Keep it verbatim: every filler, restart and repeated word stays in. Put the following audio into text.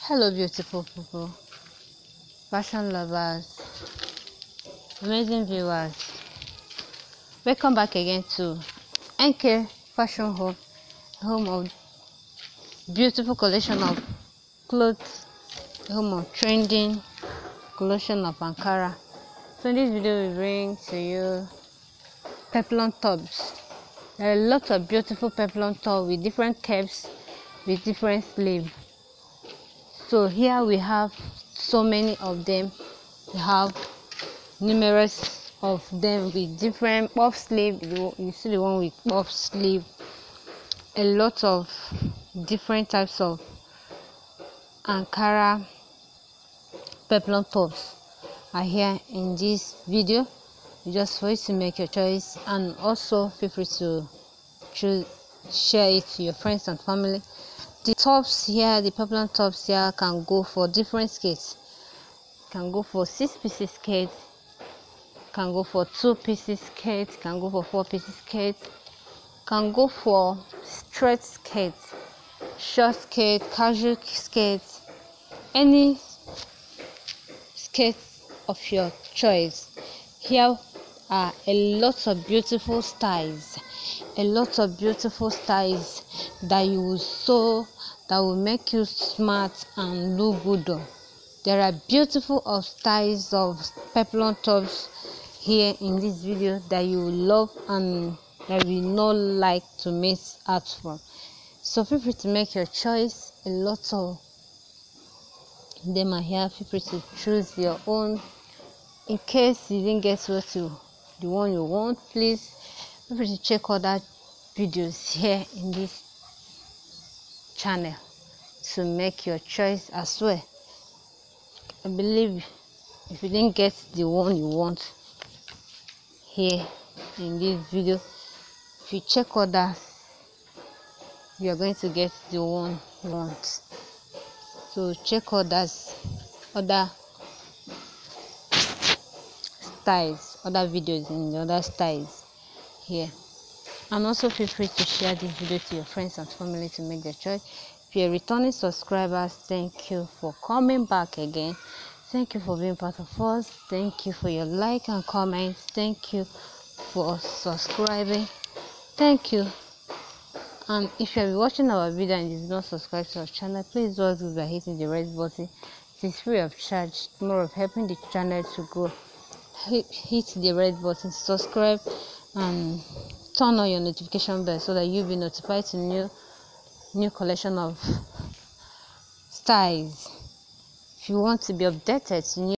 Hello beautiful people, fashion lovers, amazing viewers, welcome back again to N K Fashion Home, home of beautiful collection of clothes, home of trending collection of Ankara. So in this video we bring to you peplum tops. There are lots of beautiful peplum tops with different capes, with different sleeves. So here we have so many of them. We have numerous of them with different puff sleeve. You see the one with puff sleeve. A lot of different types of Ankara peplum tops are here in this video, just for you to make your choice, and also feel free to choose, share it to your friends and family. The tops here, the peplum tops here, can go for different skirts. Can go for six pieces skirt, can go for two pieces skirt, can go for four pieces skirt, can go for straight skirt, short skirt, casual skirt, any skirt of your choice. Here are a lot of beautiful styles, a lot of beautiful styles that you will sew, that will make you smart and look good. There are beautiful of styles of peplum tops here in this video that you will love and that you will not like to miss out from. So feel free to make your choice. A lot of them are here. Feel free to choose your own. In case you didn't get what you the one you want, please feel free to check other videos here in this channel to make your choice as well. I believe if you didn't get the one you want here in this video, if you check others, you are going to get the one you want. So check others, other styles, other videos in the other styles here, and also feel free to share this video to your friends and family to make their choice. If you're returning subscribers, thank you for coming back again. Thank you for being part of us. Thank you for your like and comments. Thank you for subscribing. Thank you. And if you are watching our video and you do not subscribe to our channel, please do us by hitting the red button. It is free of charge. More of helping the channel to grow. Hit, hit the red button, subscribe, and turn on your notification bell so that you'll be notified to new new collection of styles. If you want to be updated to new